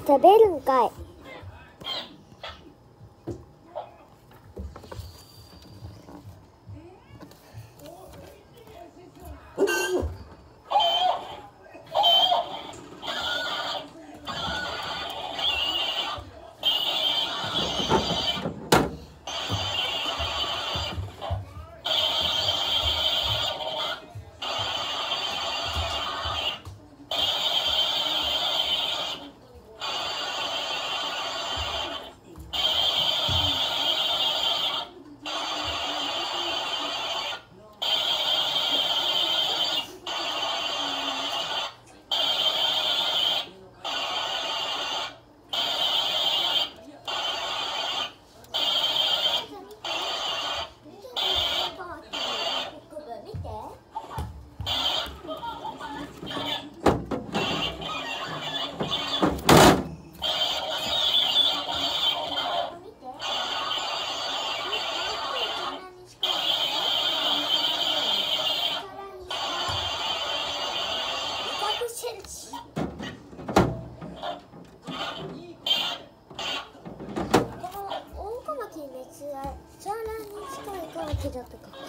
食べるんかい。だったか。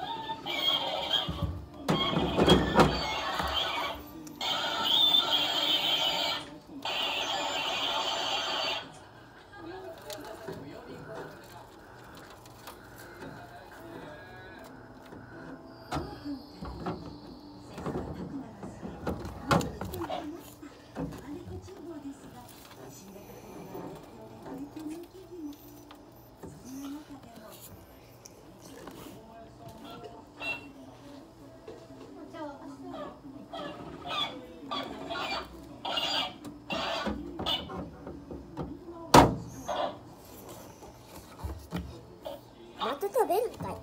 また食べるんかい。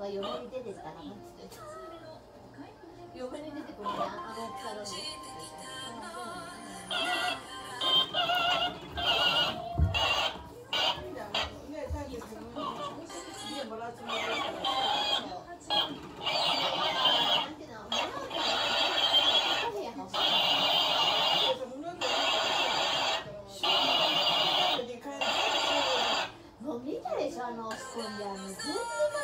が嫁に出てったらなんつって嫁に出てくるね、あの大きさのに。見たでしょ、あのスポンジ、全部マリカのものでしょ。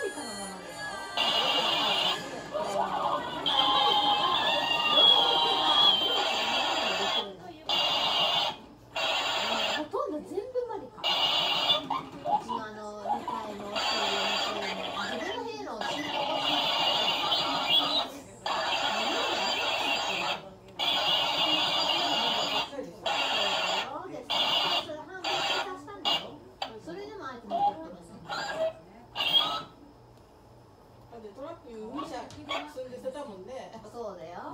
ほとんど全部マリカ。うちの2階の自分の部屋のシートそれでもあえて残ってます。 トラックに2社住んでたもんね。 そうだよ。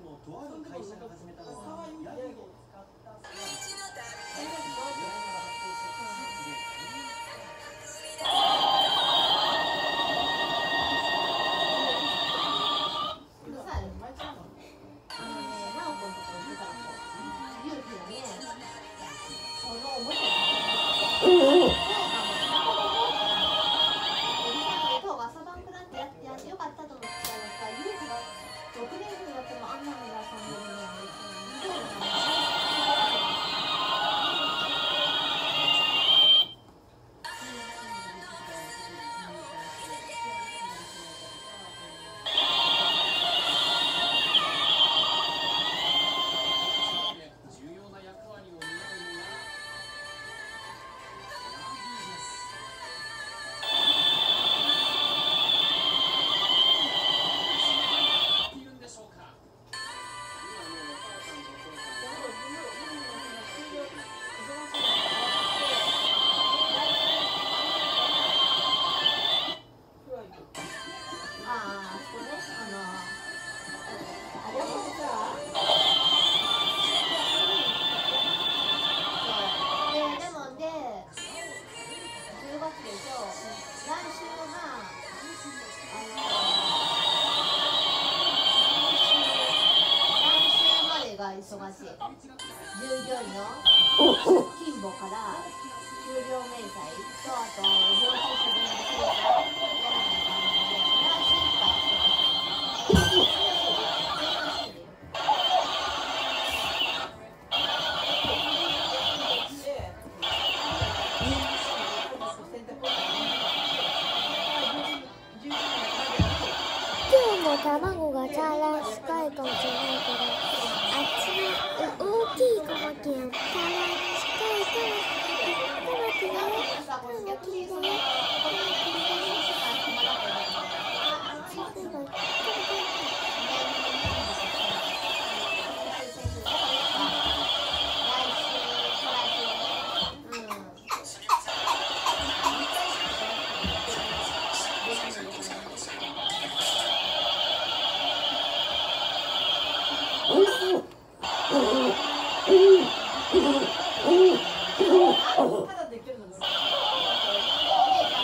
忙しい。従業員の出勤簿から給料明細とあと領収書分の精査やらないかんので、来週いっぱい今日も卵がチャーラースカイかもしれないけど、あっちの大きいカマキリのチャーラースカイかもしれない。カマキリだよ。カマキリだよ。 ただできるの。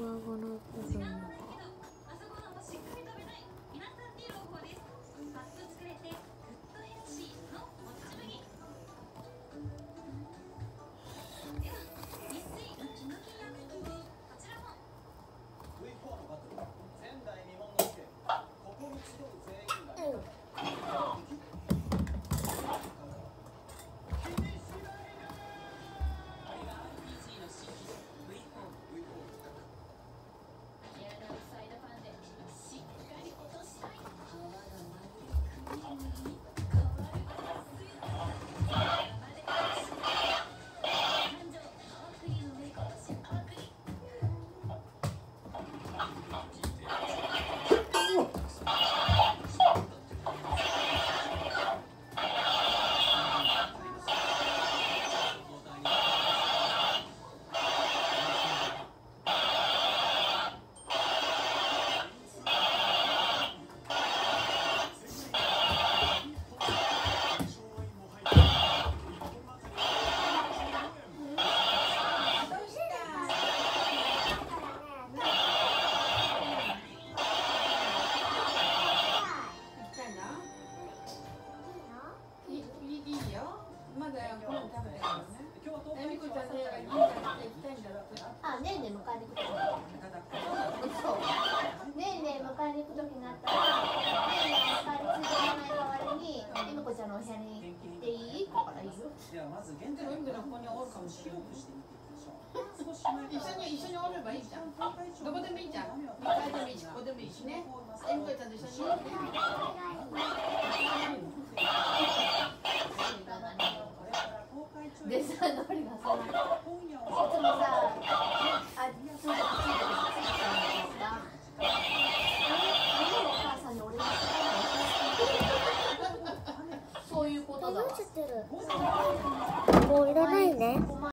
顎の部分が。 あ、ねえねえ迎えに行くとき。そう。ねえねえ迎えに行くときになったら、ねえねえ迎えについてもらない代わりに、えみこちゃんのお部屋に行っていい？だからいいよ。 でも意味でここにおるかもしれない。一緒におればいいじゃん。どこでもいいじゃん。2階でもいいし、ここでもいいしね。えみこちゃんと一緒におるね。 でさ、のりがさ、いつもさ、あ、ついてきたお母さんに俺がそういうことだわ。 もういらないね。